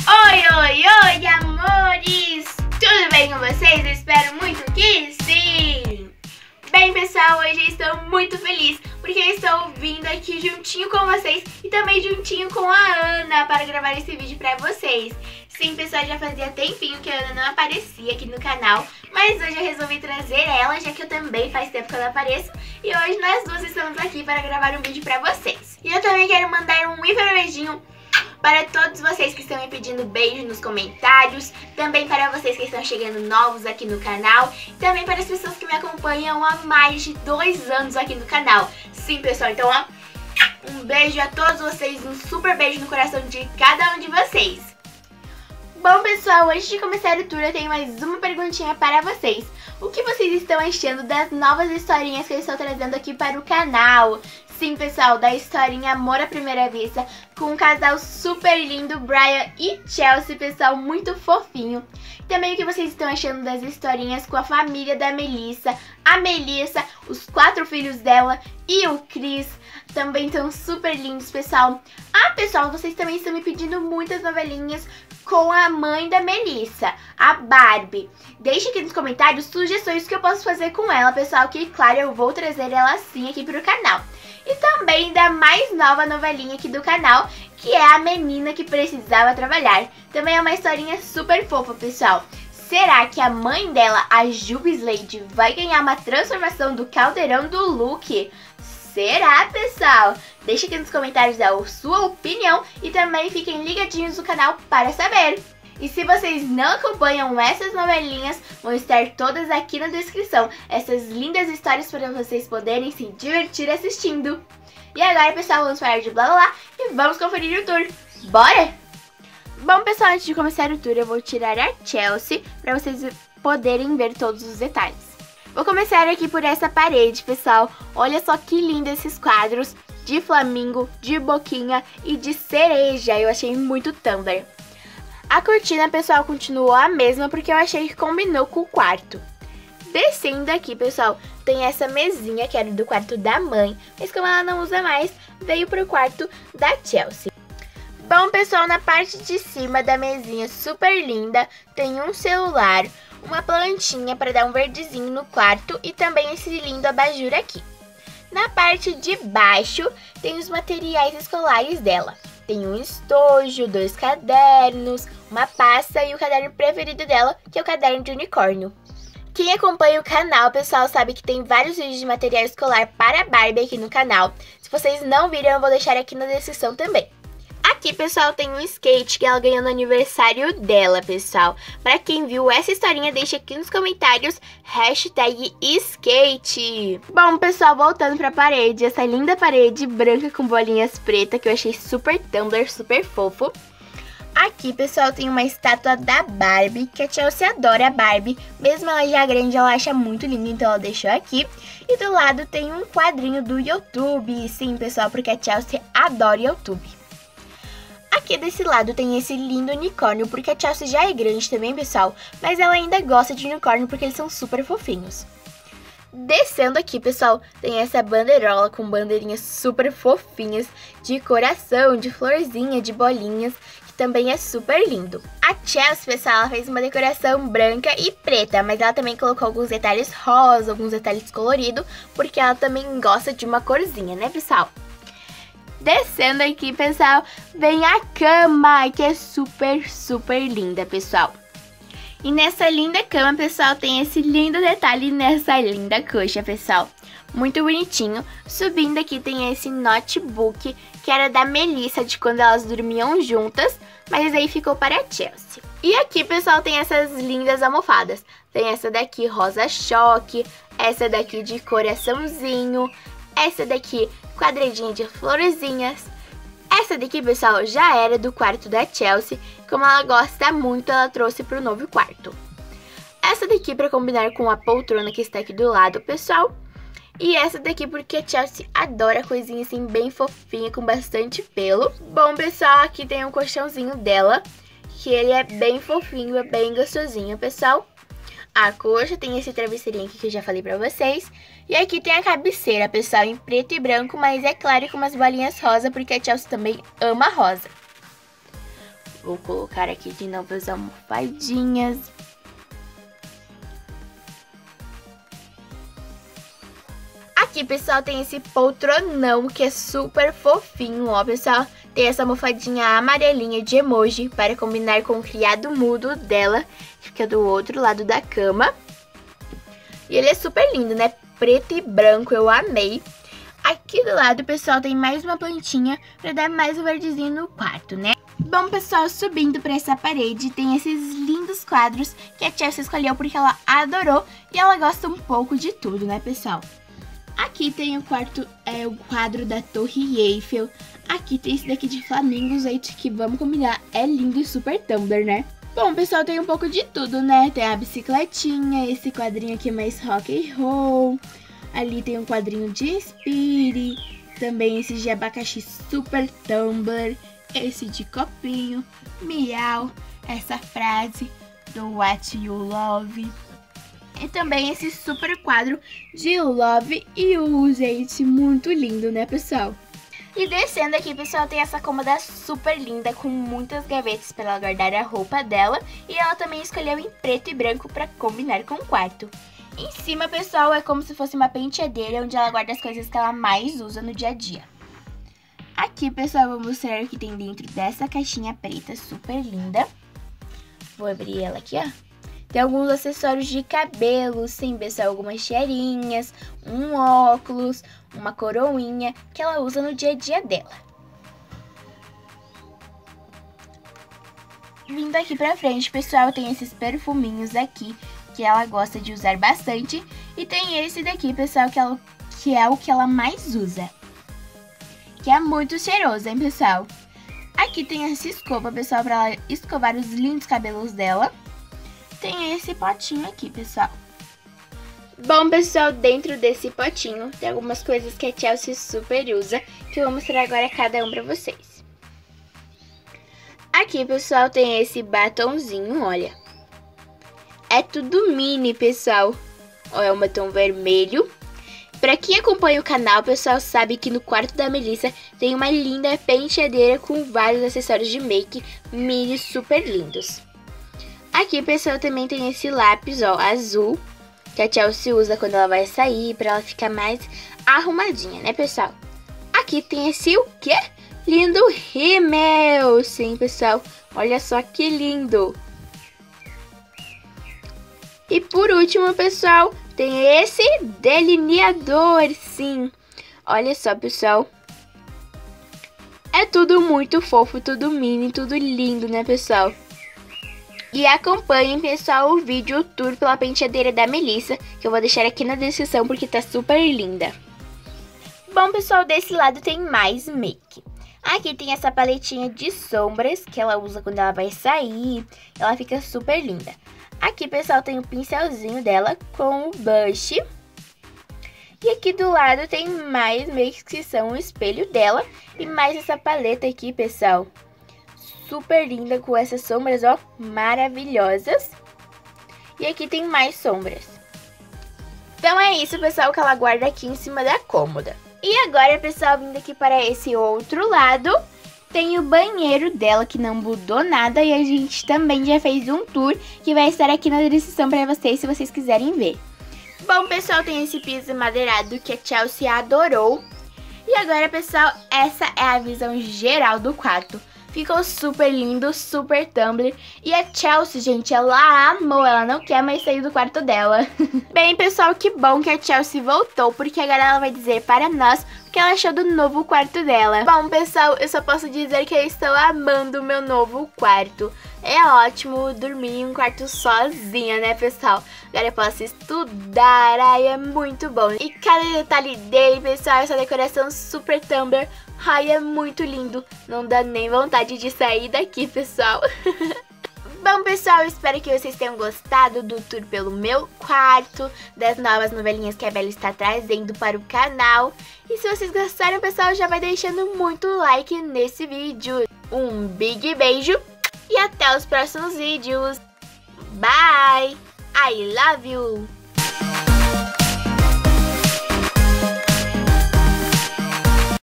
Oi, oi, oi, amores! Tudo bem com vocês? Eu espero muito que sim! Bem, pessoal, hoje eu estou muito feliz porque eu estou vindo aqui juntinho com vocês e também juntinho com a Ana para gravar esse vídeo pra vocês. Sim, pessoal, já fazia tempinho que a Ana não aparecia aqui no canal, mas hoje eu resolvi trazer ela, já que eu também faz tempo que eu não apareço, e hoje nós duas estamos aqui para gravar um vídeo pra vocês. E eu também quero mandar um hiper beijinho para todos vocês que estão me pedindo beijo nos comentários, também para vocês que estão chegando novos aqui no canal, e também para as pessoas que me acompanham há mais de 2 anos aqui no canal. Sim, pessoal, então ó, um beijo a todos vocês, um super beijo no coração de cada um de vocês. Bom, pessoal, antes de começar o tour eu tenho mais uma perguntinha para vocês. O que vocês estão achando das novas historinhas que eu estou trazendo aqui para o canal? Sim, pessoal, da historinha Amor à Primeira Vista, com um casal super lindo, Brian e Chelsea, pessoal, muito fofinho. Também o que vocês estão achando das historinhas com a família da Melissa, a Melissa, os 4 filhos dela e o Chris, também estão super lindos, pessoal. Ah, pessoal, vocês também estão me pedindo muitas novelinhas com a mãe da Melissa, a Barbie. Deixe aqui nos comentários sugestões que eu posso fazer com ela, pessoal, que claro, eu vou trazer ela sim aqui pro canal. E também da mais nova novelinha aqui do canal, que é A Menina que Precisava Trabalhar. Também é uma historinha super fofa, pessoal. Será que a mãe dela, a Juby Slade, vai ganhar uma transformação do caldeirão do Luke? Será, pessoal? Deixa aqui nos comentários a sua opinião e também fiquem ligadinhos no canal para saber. E se vocês não acompanham essas novelinhas, vão estar todas aqui na descrição. Essas lindas histórias para vocês poderem se divertir assistindo. E agora, pessoal, vamos parar de blá blá blá e vamos conferir o tour. Bora? Bom, pessoal, antes de começar o tour, eu vou tirar a Chelsea para vocês poderem ver todos os detalhes. Vou começar aqui por essa parede, pessoal. Olha só que lindo esses quadros de flamingo, de boquinha e de cereja. Eu achei muito Tumblr. A cortina, pessoal, continuou a mesma porque eu achei que combinou com o quarto. Descendo aqui, pessoal, tem essa mesinha que era do quarto da mãe, mas como ela não usa mais, veio pro quarto da Chelsea. Bom, pessoal, na parte de cima da mesinha super linda, tem um celular, uma plantinha para dar um verdezinho no quarto e também esse lindo abajur aqui. Na parte de baixo, tem os materiais escolares dela. Tem um estojo, 2 cadernos, uma pasta e o caderno preferido dela, que é o caderno de unicórnio. Quem acompanha o canal, pessoal, sabe que tem vários vídeos de material escolar para a Barbie aqui no canal. Se vocês não viram, eu vou deixar aqui na descrição também. Aqui, pessoal, tem um skate que ela ganhou no aniversário dela, pessoal. Pra quem viu essa historinha, deixa aqui nos comentários #skate. Bom, pessoal, voltando pra parede, essa linda parede branca com bolinhas pretas que eu achei super Tumblr, super fofo. Aqui, pessoal, tem uma estátua da Barbie, que a Chelsea adora a Barbie. Mesmo ela já grande, ela acha muito linda, então ela deixou aqui. E do lado tem um quadrinho do YouTube. Sim, pessoal, porque a Chelsea adora YouTube. Aqui desse lado tem esse lindo unicórnio, porque a Chelsea já é grande também, pessoal, mas ela ainda gosta de unicórnio porque eles são super fofinhos. Descendo aqui, pessoal, tem essa bandeirola com bandeirinhas super fofinhas, de coração, de florzinha, de bolinhas, que também é super lindo. A Chelsea, pessoal, ela fez uma decoração branca e preta, mas ela também colocou alguns detalhes rosa, alguns detalhes coloridos, porque ela também gosta de uma corzinha, né, pessoal? Descendo aqui, pessoal, vem a cama, que é super, super linda, pessoal. E nessa linda cama, pessoal, tem esse lindo detalhe nessa linda coxa, pessoal. Muito bonitinho. Subindo aqui tem esse notebook, que era da Melissa, de quando elas dormiam juntas, mas aí ficou para a Chelsea. E aqui, pessoal, tem essas lindas almofadas. Tem essa daqui rosa choque, essa daqui de coraçãozinho, essa daqui quadradinha de florezinhas. Essa daqui, pessoal, já era do quarto da Chelsea. Como ela gosta muito, ela trouxe para o novo quarto. Essa daqui para combinar com a poltrona que está aqui do lado, pessoal. E essa daqui porque a Chelsea adora coisinha assim bem fofinha, com bastante pelo. Bom, pessoal, aqui tem um colchãozinho dela, que ele é bem fofinho, é bem gostosinho, pessoal. A coxa tem esse travesseirinho aqui que eu já falei pra vocês. E aqui tem a cabeceira, pessoal, em preto e branco, mas é claro com umas bolinhas rosa, porque a Chelsea também ama rosa. Vou colocar aqui de novo as almofadinhas. Aqui, pessoal, tem esse poltronão que é super fofinho, ó, pessoal. Tem essa almofadinha amarelinha de emoji para combinar com o criado mudo dela, que fica do outro lado da cama. E ele é super lindo, né? Preto e branco, eu amei. Aqui do lado, pessoal, tem mais uma plantinha para dar mais um verdezinho no quarto, né? Bom, pessoal, subindo para essa parede, tem esses lindos quadros que a Chelsea escolheu porque ela adorou e ela gosta um pouco de tudo, né, pessoal? Aqui tem o quadro da Torre Eiffel. Aqui tem esse daqui de flamingos, gente, que vamos combinar, é lindo e super Tumblr, né? Bom, pessoal, tem um pouco de tudo, né? Tem a bicicletinha, esse quadrinho aqui mais rock and roll. Ali tem um quadrinho de Speedy, também esse de abacaxi super Tumblr, esse de copinho, miau, essa frase do What You Love. E também esse super quadro de Love You, gente, muito lindo, né, pessoal? E descendo aqui, pessoal, tem essa cômoda super linda com muitas gavetas para ela guardar a roupa dela. E ela também escolheu em preto e branco para combinar com o quarto. Em cima, pessoal, é como se fosse uma penteadeira onde ela guarda as coisas que ela mais usa no dia a dia. Aqui, pessoal, eu vou mostrar o que tem dentro dessa caixinha preta super linda. Vou abrir ela aqui, ó. Tem alguns acessórios de cabelo, sim, pessoal, algumas tiarinhas, um óculos, uma coroinha que ela usa no dia a dia dela. Vindo aqui pra frente, pessoal, tem esses perfuminhos aqui que ela gosta de usar bastante. E tem esse daqui, pessoal, que é o que ela mais usa, que é muito cheiroso, hein, pessoal? Aqui tem essa escova, pessoal, pra ela escovar os lindos cabelos dela. Tem esse potinho aqui, pessoal. Bom, pessoal, dentro desse potinho tem algumas coisas que a Chelsea super usa, que eu vou mostrar agora cada um pra vocês. Aqui, pessoal, tem esse batonzinho, olha. É tudo mini, pessoal. Ó, é um batom vermelho. Pra quem acompanha o canal, pessoal, sabe que no quarto da Melissa tem uma linda penteadeira com vários acessórios de make mini super lindos. Aqui, pessoal, também tem esse lápis, ó, azul, que a Chelsea usa quando ela vai sair, pra ela ficar mais arrumadinha, né, pessoal? Aqui tem esse o quê? Lindo rímel! Sim, pessoal, olha só que lindo! E por último, pessoal, tem esse delineador, sim. Olha só, pessoal. É tudo muito fofo, tudo mini, tudo lindo, né, pessoal? E acompanhem, pessoal, o vídeo tour pela penteadeira da Melissa, que eu vou deixar aqui na descrição porque tá super linda. Bom, pessoal, desse lado tem mais make. Aqui tem essa paletinha de sombras que ela usa quando ela vai sair. Ela fica super linda. Aqui, pessoal, tem o pincelzinho dela com o blush. E aqui do lado tem mais makes que são o espelho dela. E mais essa paleta aqui, pessoal. Super linda com essas sombras, ó, maravilhosas. E aqui tem mais sombras. Então é isso, pessoal, que ela guarda aqui em cima da cômoda. E agora, pessoal, vindo aqui para esse outro lado, tem o banheiro dela que não mudou nada. E a gente também já fez um tour que vai estar aqui na descrição para vocês, se vocês quiserem ver. Bom, pessoal, tem esse piso madeirado que a Chelsea adorou. E agora, pessoal, essa é a visão geral do quarto. Ficou super lindo, super Tumblr. E a Chelsea, gente, ela amou. Ela não quer mais sair do quarto dela. Bem, pessoal, que bom que a Chelsea voltou, porque agora ela vai dizer para nós o que ela achou do novo quarto dela. Bom, pessoal, eu só posso dizer que eu estou amando o meu novo quarto. É ótimo dormir em um quarto sozinha, né, pessoal? Agora eu posso estudar, ai, é muito bom. E cada detalhe dele, pessoal, essa decoração super Tumblr, ai, é muito lindo. Não dá nem vontade de sair daqui, pessoal. Bom, pessoal, espero que vocês tenham gostado do tour pelo meu quarto, das novas novelinhas que a Bella está trazendo para o canal. E se vocês gostaram, pessoal, já vai deixando muito like nesse vídeo. Um big beijo e até os próximos vídeos. Bye! I love you!